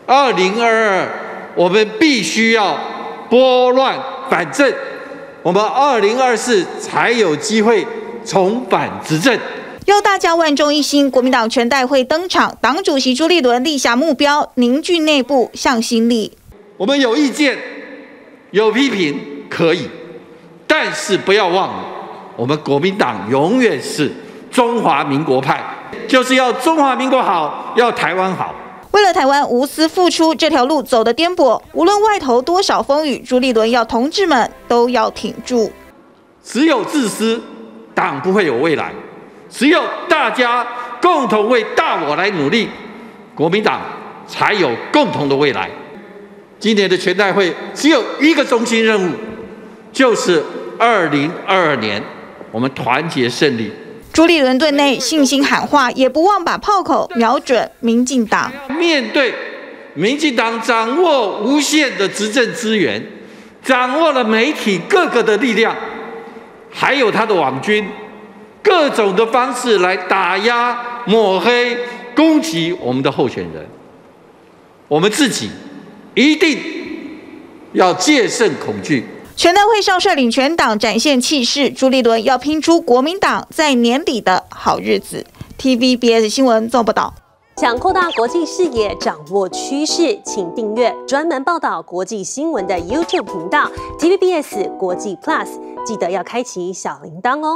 2022我们必须要拨乱反正，我们2024才有机会重返执政。 要大家万众一心，国民党全代会登场，党主席朱立伦立下目标，凝聚内部向心力。 我们有意见、有批评可以，但是不要忘了，我们国民党永远是中华民国派，就是要中华民国好，要台湾好。 为了台湾无私付出，这条路走得颠簸，无论外头多少风雨，朱立伦要同志们都要挺住。 只有自私，党不会有未来；只有大家共同为大我来努力，国民党才有共同的未来。今年的全代会只有一个中心任务，就是2022年我们团结胜利。 朱立伦对内信心喊话，也不忘把炮口瞄准民进党。 面对民进党掌握无限的执政资源，掌握了媒体各个的力量，还有他的网军，各种的方式来打压、抹黑、攻击我们的候选人，我们自己一定要戒慎恐惧。 全代会上率领全党展现气势，朱立伦要拼出国民党在年底的好日子。TVBS 新闻做报道。 想扩大国际视野，掌握趋势，请订阅专门报道国际新闻的 YouTube 频道 TVBS 国际 Plus， 记得要开启小铃铛哦。